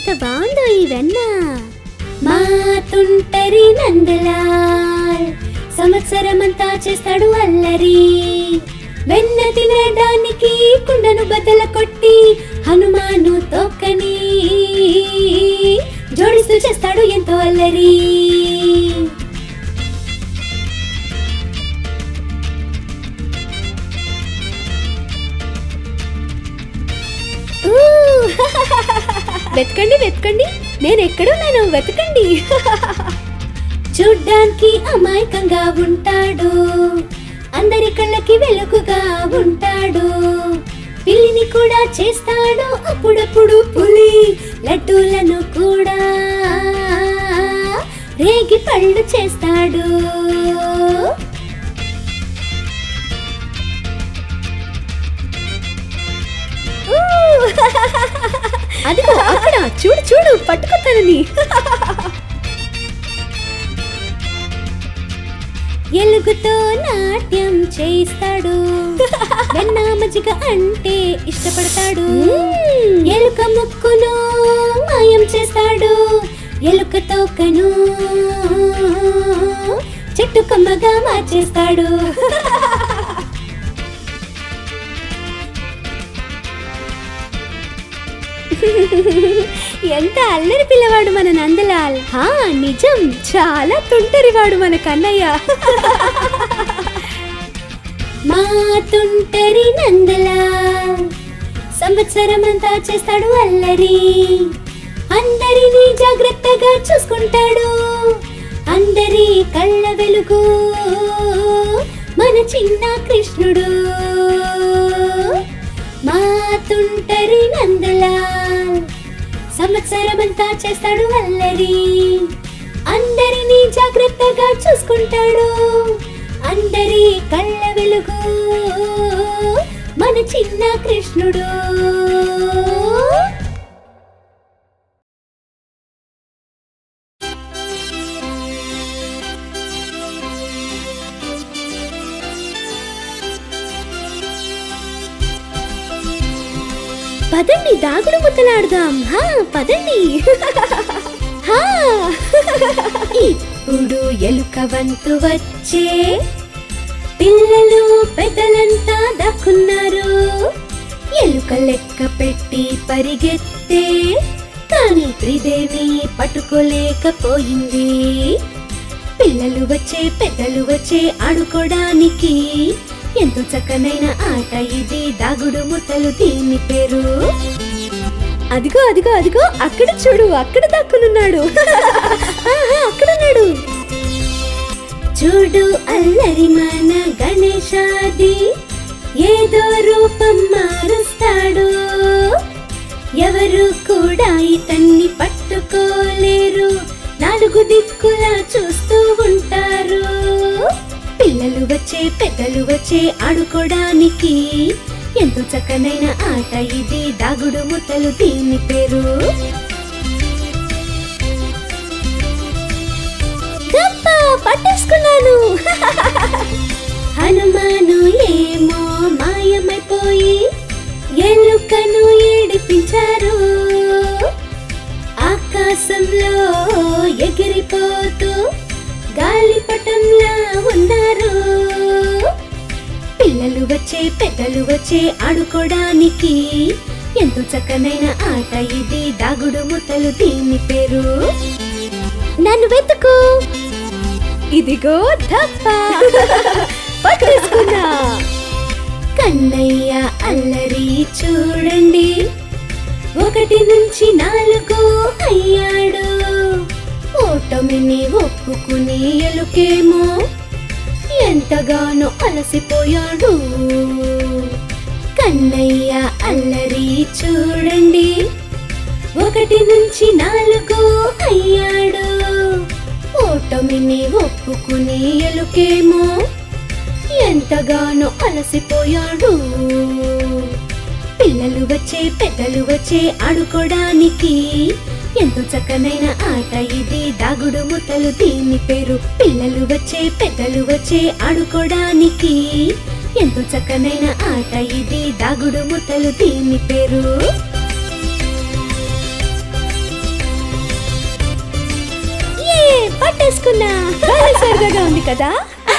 ఎంత బాగుందో ఈ వెన్న. మా తుంటరి నందలాల్ సంవత్సరమంతా చేస్తాడు అల్లరి. వెన్న తినడానికి కుండను బద్దల కొట్టి హనుమాను తోకని జోడిస్తూ చేస్తాడు ఎంతో అల్లరి. వెతకండి వెతకండి, నేను ఎక్కడున్నాను వెతకండి. చూడ్డానికి అమాయకంగా ఉంటాడు, అందరి కళ్ళకి వెలుగుగా ఉంటాడు. పిల్లిని కూడా చేస్తాడు అప్పుడప్పుడు పులి. లడ్డూలను కూడా రేగి పళ్ళు చేస్తాడు. అదిగో అక్కడ చూడు చూడు, పట్టుకొస్తానని. ఎలుగుతో నాట్యం చేస్తాడు, వెన్న మజ్జిగ అంటే ఇష్టపడతాడు. ఎలుక ముక్కును మాయం చేస్తాడు, ఎలుక తోకను చెట్టు కొమ్మగా మార్చేస్తాడు. ఎంత అల్లరి పిల్లవాడు మన నందలాల్. నిజం, చాలా తుంటరివాడు మన కన్నయ్య. మా తుంటరి నందలాల్ సంవత్సరమంతా చేస్తాడు అల్లరి. అందరినీ జాగ్రత్తగా చూసుకుంటాడు, అందరి కళ్ళ వెలుగు మన చిన్న కృష్ణుడు. మా తుంటరి నందలాల్ సంవత్సరమంతా చేస్తాడు అల్లరి. అందరినీ జాగ్రత్తగా చూసుకుంటాడు, అందరి కళ్ళ వెలుగు మన చిన్న కృష్ణుడు. పదండి దాగుడు ముద్దలాడదాం. పదండి. ఇప్పుడు ఎలుక వంతు వచ్చే, పిల్లలు పెద్దలంతా దాక్కున్నారు. ఎలుక లెక్క పెట్టి పరిగెత్తే, కానీ త్రిదేవి పట్టుకోలేకపోయింది. పిల్లలు వచ్చే పెద్దలు వచ్చే ఆడుకోవడానికి ఎంతో చక్కనైన ఆట ఇది, దాగుడు ముద్దలు దీని పేరు. అదిగో అదిగో అదిగో, అక్కడ చూడు, అక్కడ దాక్కునున్నాడు. అక్కడున్నాడు చూడు, అల్లరి మన గణేశాది ఏదో రూపం మారుస్తాడు. ఎవరు కూడా ఇతన్ని పట్టుకోలేరు, నాలుగు దిక్కులా చూస్తూ ఉంటారు. పిల్లలు వచ్చే పెద్దలు వచ్చే ఆడుకోవడానికి ఎంతో చక్కనైన ఆట ఇది, దాగుడు ముద్దలు దీని పేరు. పట్టేసుకున్నాను. హనుమాను ఏమో మాయమైపోయి ఎలుకను ఏడిపించారు. ఆకాశంలో ఎగిరిపోతూ గాలిపటంలా ఉన్నారు. పిల్లలు వచ్చే పెద్దలు వచ్చే ఆడుకోవడానికి ఎంతో చక్కనైన ఆట ఇది, దాగుడు ముద్దలు దీని పేరు. నన్ను వెతుకు. ఇదిగో ధప్ప, పట్టేసుకున్నా. కన్నయ్య అల్లరి చూడండి, 1 నుంచి 4 అయ్యాడు. ఓటమిని ఒప్పుకుని ఎలుకేమో ఎంతగానో అలసిపోయాడు. కన్నయ్య అల్లరి చూడండి, 1 నుంచి 4 అయ్యాడు. ఓటమిని ఒప్పుకుని ఎలుకేమో ఎంతగానో అలసిపోయాడు. పిల్లలు వచ్చే పెద్దలు వచ్చే ఆడుకోవడానికి ఎంతో చక్కనైన ఆట ఇది, దాగుడు ముద్దలు దీని పేరు. పిల్లలు వచ్చే పెద్దలు వచ్చే ఆడుకోవడానికి ఎంతో చక్కనైన ఆట ఇది, దాగుడు ముద్దలు దీని పేరు. పట్టేసుకున్నా. సరదాగా ఉంది కదా.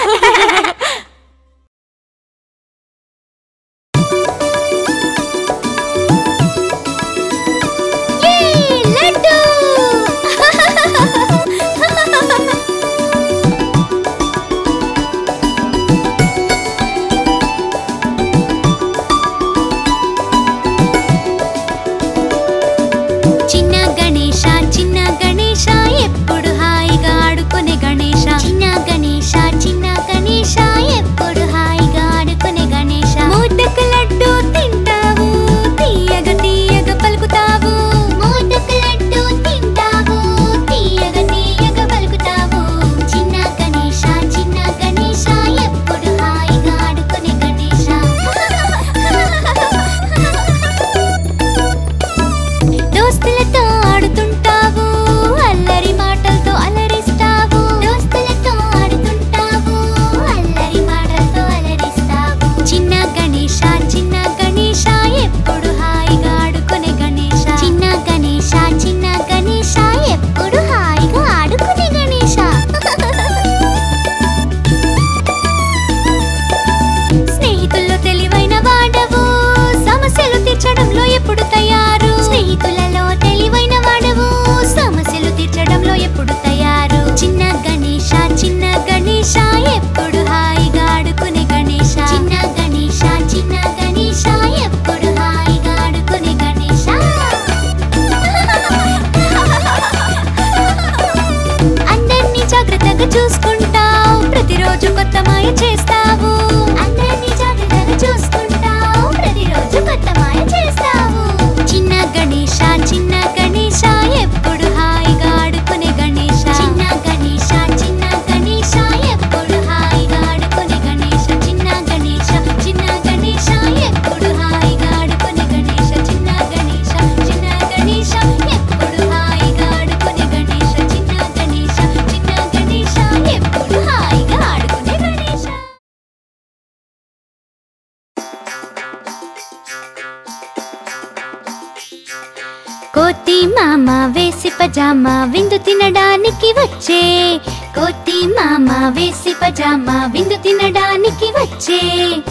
కోతి మామ వేసి పజామా విందు తినడానికి వచ్చే. కోతి మామ వేసి పజామా విందు తినడానికి వచ్చే.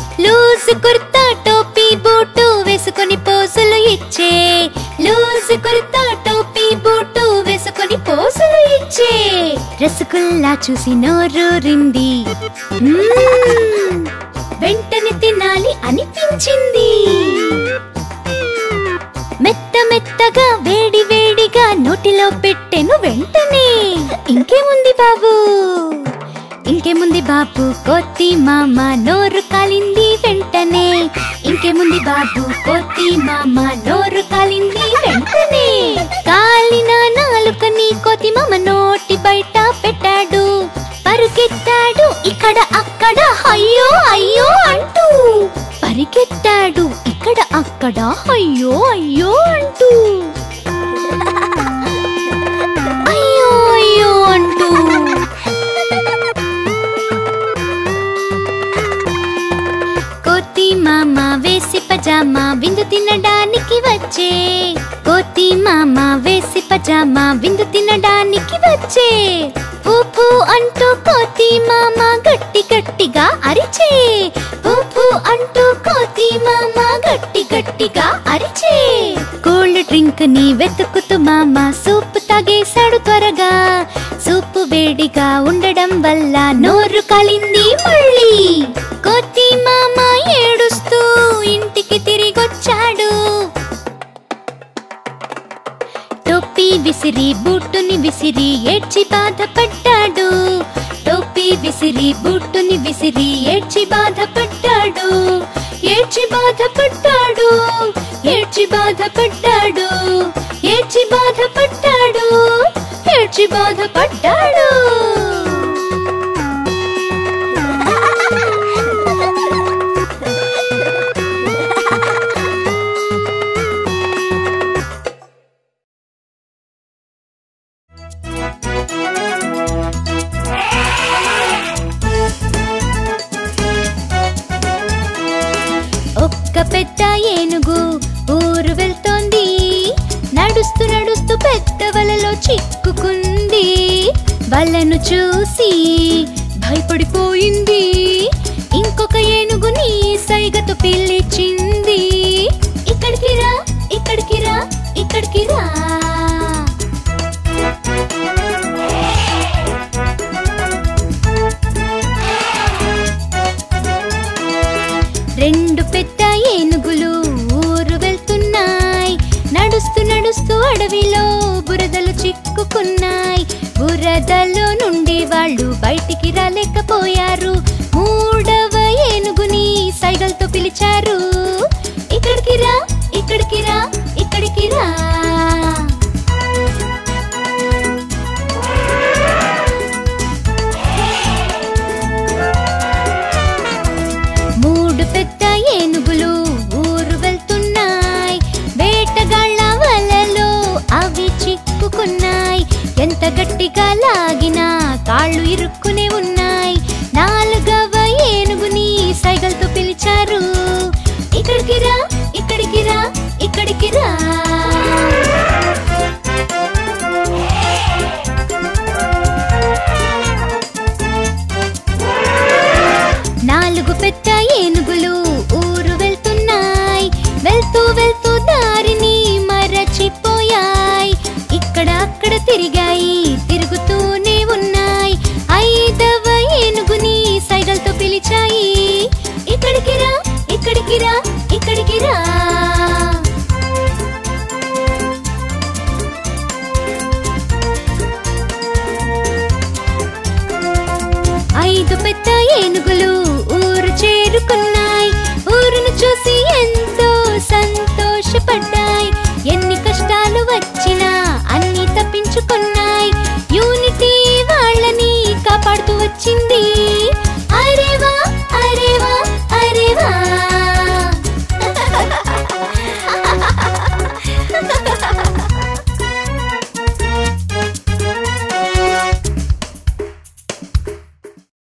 లూజ్ కుర్తా టోపీ బూటు వేసుకొని పోజులు ఇచ్చే. లూజ్ కుర్తా టోపీ బూటు వేసుకొని పోజులు ఇచ్చే. రసగుల్లా చూసి నోరూరింది. వెంటనే తినాలి అనిపించింది. మెత్త మెత్తగా వేడి వేడిగా నోటిలో పెట్టెను వెంటనే. ఇంకేముంది బాబు ఇంకేముంది బాబు కోతి మామ నోరు కాలింది వెంటనే. ఇంకేముంది బాబు కోతి మామ నోరు కాలింది వెంటనే. కాలిన నాలుకని కోతి మామ నోటి బయట పెట్టాడు. పరుగెత్తాడు ఇక్కడ అక్కడ అయ్యో అయ్యో అంటూ. పరిగెత్తాడు ఇక్కడ అక్కడ అయ్యో అయ్యో అంటూ. అయ్యో అయ్యో అంటూ. కోతి మామ వేసి పజామా విందు తినడానికి వచ్చే. కోతి మామ వేసి పజామా విందు తినడానికి వచ్చే. ఊపు అంటూ కోతి మామ గట్టి గట్టిగా అరిచే. ఊపు అంటూ కోతి మామ గట్టి గట్టిగా అరిచే. కూల్ డ్రింక్ ని వెతుకుతూ మామ సూప్ తాగేశాడు త్వరగా. సూపు వేడిగా ఉండడం వల్ల నోరు కాలింది మళ్ళీ. కోతి మామ ఏడుస్తూ ఇంటికి తిరిగొచ్చాడు. టోపీ విసిరి బూటుని విసిరి ఏడ్చి బాధపడ్డాడు. టోపీ విసిరి బూటుని విసిరి ఏడ్చి బాధపడ్డాడు. ఏడ్చి బాధపడ్డాడు. ఏడ్చి బాధపడ్డాడు. ఏడ్చి బాధపడ్డాడు. ఏడ్చి బాధపడ్డాడు. ఒక్క పెద్ద ఏనుగు ఊరు వెళ్తోంది. నడుస్తూ నడుస్తూ పెద్ద వలలో చిక్కుకుంది. వలను చూసి భయపడిపోయింది. ఇంకొక ఏనుగుని సైగతో పిలిచింది. ఇక్కడికి రా, ఇక్కడికి రా, ఇక్కడికి రా. రెండు పెద్ద ఏనుగులు ఊరు వెళ్తున్నాయి. నడుస్తూ నడుస్తూ అడవిలో బురదలు చిక్కుకున్నాయి. బురదలో నుండి వాళ్ళు బయటికి రాలేకపోయారు. మూడవ ఏనుగుని సైగలతో పిలిచారు. ఇక్కడికి రా, ఇక్కడికి రా, ఇక్కడికి రా. మూడు పెద్ద ఏనుగులు ఊరు వెళ్తున్నాయి. వేటగాళ్ళ వలలో అవి చిక్కుకున్నాయి. ఎంత గట్టిగా లాగినా కాళ్ళు ఇరుక్కునే ఉన్నాయి. నాలుగవ ఏనుగుని సైగలతో పిలిచారు. ఇక్కడికి రా, ఇక్కడికి రా, ఇక్కడికి రా.